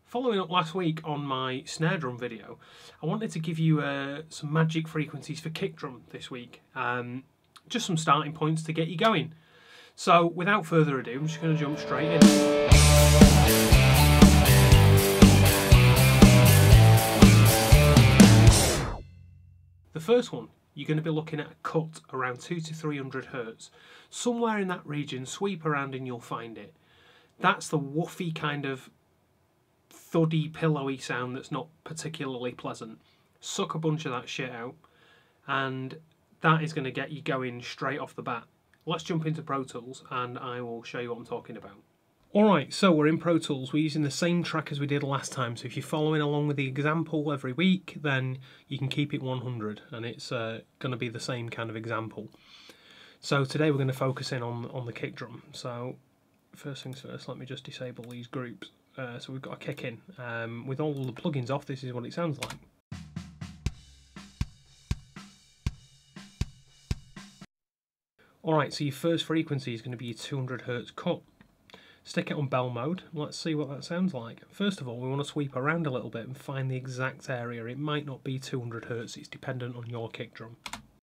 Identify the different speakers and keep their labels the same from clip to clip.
Speaker 1: Following up last week on my snare drum video, I wanted to give you some magic frequencies for kick drum this week. Just some starting points to get you going. So without further ado, I'm just going to jump straight in. The first one, you're going to be looking at a cut around 200 to 300 Hertz. Somewhere in that region, sweep around and you'll find it. That's the woofy kind of thuddy, pillowy sound that's not particularly pleasant. Suck a bunch of that shit out and that is going to get you going straight off the bat. Let's jump into Pro Tools and I will show you what I'm talking about. Alright, so we're in Pro Tools. We're using the same track as we did last time, so if you're following along with the example every week, then you can keep it 100 and it's going to be the same kind of example. So today we're going to focus in on the kick drum. So first things first, let me just disable these groups. So we've got a kick in. With all the plugins off, this is what it sounds like. Alright, so your first frequency is going to be your 200 Hertz cut. Stick it on bell mode. Let's see what that sounds like. First of all, we want to sweep around a little bit and find the exact area. It might not be 200 Hertz, it's dependent on your kick drum.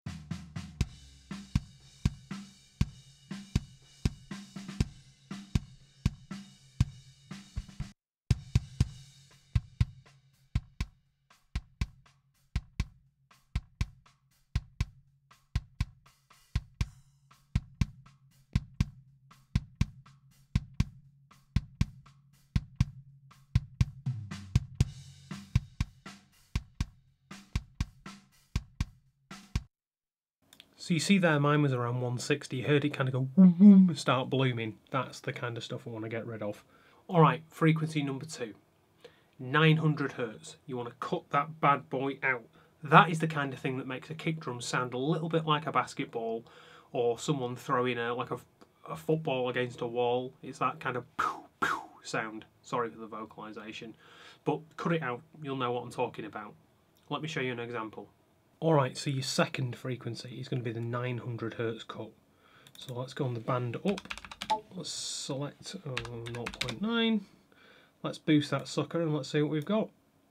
Speaker 1: So you see there, mine was around 160. You heard it kind of go boom, boom, start blooming. That's the kind of stuff I want to get rid of. Alright, frequency number 2. 900 Hertz. You want to cut that bad boy out. That is the kind of thing that makes a kick drum sound a little bit like a basketball or someone throwing a football against a wall. It's that kind of poof, poof sound. Sorry for the vocalisation. But cut it out, you'll know what I'm talking about. Let me show you an example. Alright, so your second frequency is going to be the 900 Hertz cut. So let's go on the band up. Let's select 0.9. Let's boost that sucker and let's see what we've got.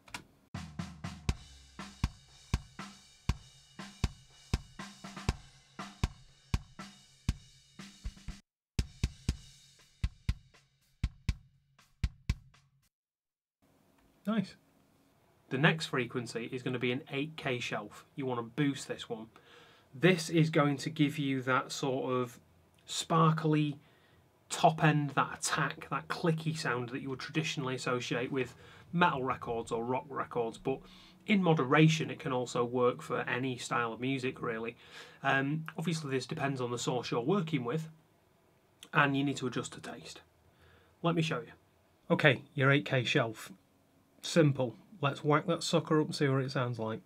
Speaker 1: Nice. The next frequency is going to be an 8K shelf. You want to boost this one. This is going to give you that sort of sparkly top end, that attack, that clicky sound that you would traditionally associate with metal records or rock records, but in moderation it can also work for any style of music really. Obviously this depends on the source you're working with and you need to adjust to taste. Let me show you. Okay, your 8K shelf. Simple. Let's whack that sucker up and see what it sounds like.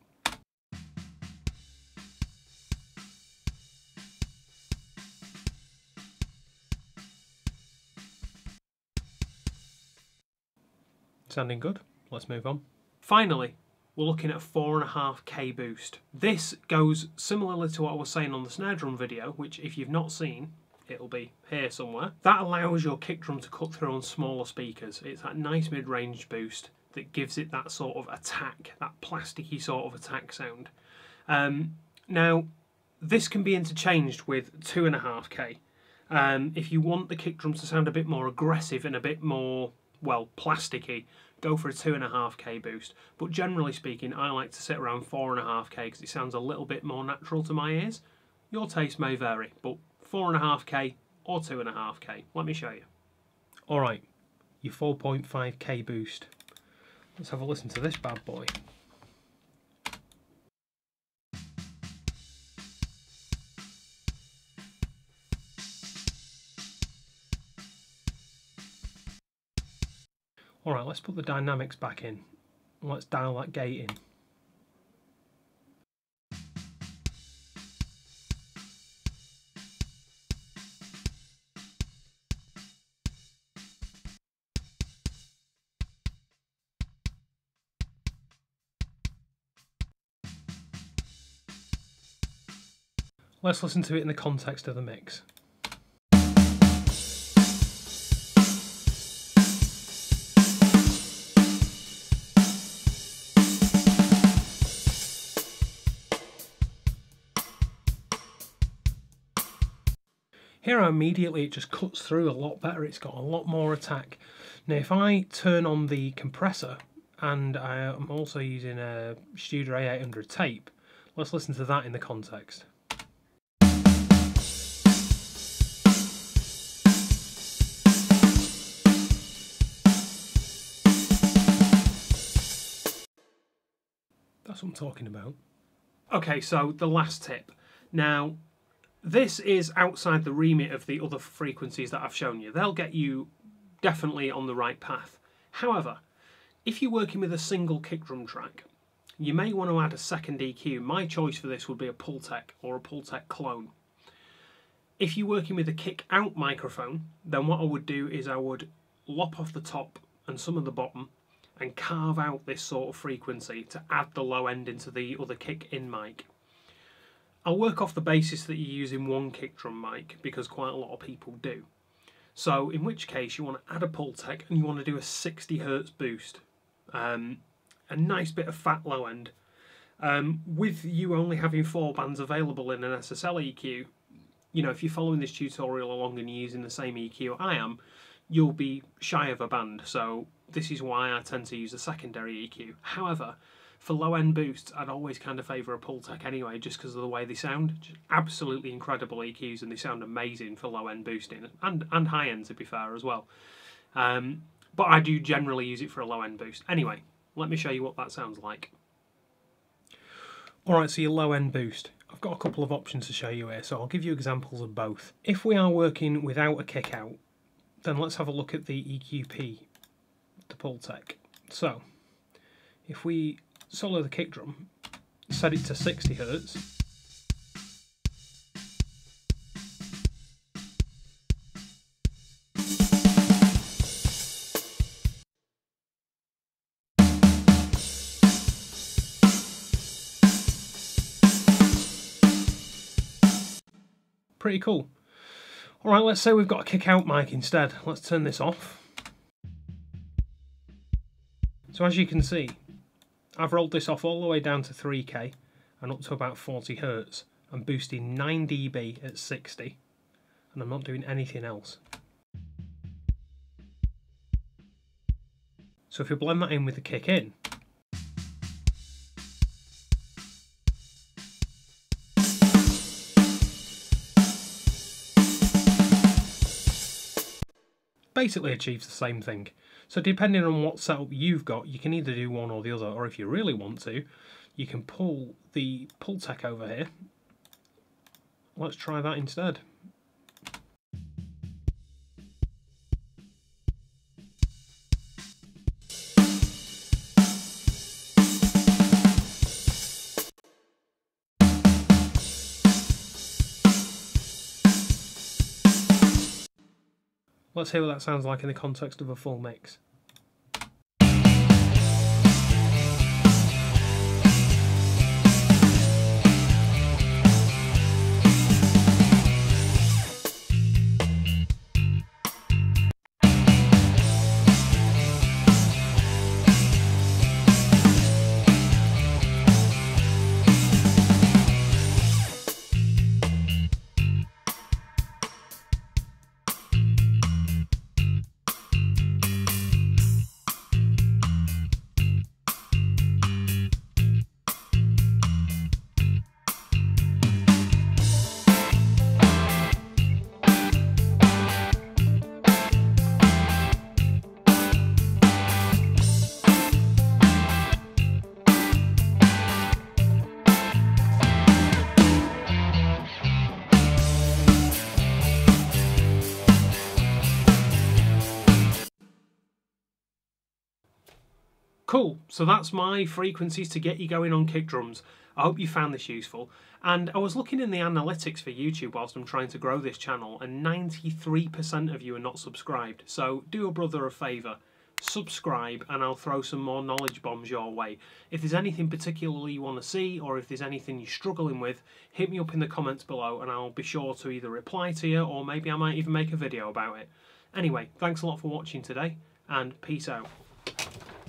Speaker 1: Sounding good. Let's move on. Finally, we're looking at a 4.5K boost. This goes similarly to what I was saying on the snare drum video, which if you've not seen, it'll be here somewhere. That allows your kick drum to cut through on smaller speakers. It's that nice mid-range boost that gives it that sort of attack, that plasticky sort of attack sound. Now, this can be interchanged with 2.5K. If you want the kick drum to sound a bit more aggressive and a bit more, well, plasticky, go for a 2.5K boost. But generally speaking, I like to sit around 4.5K because it sounds a little bit more natural to my ears. Your taste may vary, but 4.5K or 2.5K. Let me show you. Alright, your 4.5K boost. Let's have a listen to this bad boy. Alright, let's put the dynamics back in. Let's dial that gate in. Let's listen to it in the context of the mix. Here immediately it just cuts through a lot better, it's got a lot more attack. Now if I turn on the compressor, and I'm also using a Studio A800 tape, let's listen to that in the context. That's what I'm talking about. Okay, so the last tip. Now, this is outside the remit of the other frequencies that I've shown you. They'll get you definitely on the right path. However, if you're working with a single kick drum track, you may want to add a second EQ. My choice for this would be a Pultec or a Pultec clone. If you're working with a kick out microphone, then what I would do is I would lop off the top and some of the bottom and carve out this sort of frequency to add the low end into the other kick in mic. I'll work off the basis that you're using one kick drum mic, because quite a lot of people do. So in which case you want to add a Pultec and you want to do a 60 Hz boost. A nice bit of fat low end. With you only having 4 bands available in an SSL EQ, you know, if you're following this tutorial along and you're using the same EQ I am, you'll be shy of a band. So this is why I tend to use a secondary EQ. However, for low end boosts, I'd always kind of favour a Pultec anyway, just because of the way they sound. Just absolutely incredible EQs, and they sound amazing for low end boosting, and high end to be fair as well. But I do generally use it for a low end boost. Anyway, let me show you what that sounds like. Alright, so your low end boost. I've got a couple of options to show you here, so I'll give you examples of both. If we are working without a kick out, then let's have a look at the EQP, the Pultec. So, if we solo the kick drum, set it to 60 Hz, pretty cool. Alright, let's say we've got a kick out mic instead. Let's turn this off. So as you can see, I've rolled this off all the way down to 3K and up to about 40 Hz. I'm boosting 9 dB at 60, and I'm not doing anything else. So if we blend that in with the kick in, basically achieves the same thing. So depending on what setup you've got, you can either do one or the other, or if you really want to, you can pull the Pultec over here. Let's try that instead. Let's hear what that sounds like in the context of a full mix. Cool, so that's my frequencies to get you going on kick drums. I hope you found this useful. And I was looking in the analytics for YouTube whilst I'm trying to grow this channel, and 93% of you are not subscribed. So do a brother a favour, subscribe, and I'll throw some more knowledge bombs your way. If there's anything particularly you want to see, or if there's anything you're struggling with, hit me up in the comments below and I'll be sure to either reply to you, or maybe I might even make a video about it. Anyway, thanks a lot for watching today, and peace out.